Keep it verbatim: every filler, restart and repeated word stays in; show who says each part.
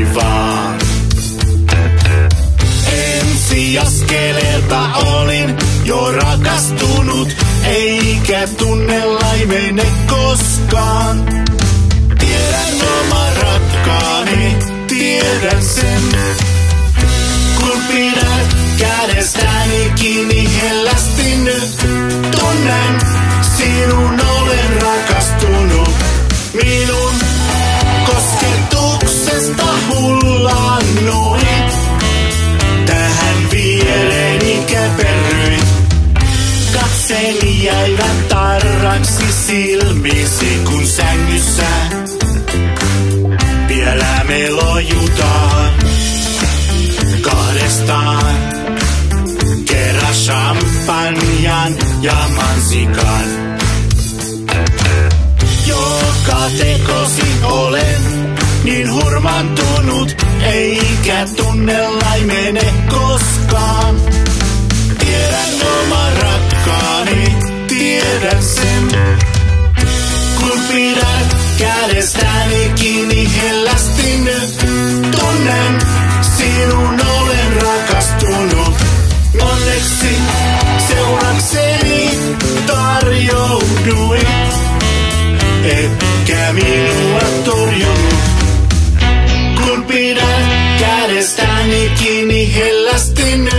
Speaker 1: vaan. Ensiaskeleelta olin jo rakastunut, eikä tunne laimene koskaan. Tiedän oman rakkaani, tiedän sen. Kun pidän kädestäni kiinni hellästi nyt, tunnen sinun olen rakastunut. Minun kosketuksesta hullannuit, tähän viereeni käperryit. Katseeni jäivät tarraksi silmisi, kun sängyssä vielä me lojutaan kahdestaan. Kerran champanjan ja mansikan. Joka tekosi olen niin hurmaantunut, eikä tunne laimene koskaan. Tiedän oman rakkaani, tiedän sen. Kun pidän kädestäni kiinni hellästi nyt, tunnen sinun olen rakastunut. Onneksi seurakseni tarjouduit, etkä minua torjunut. Kun pidän kädestäni kiinni hellästi nyt,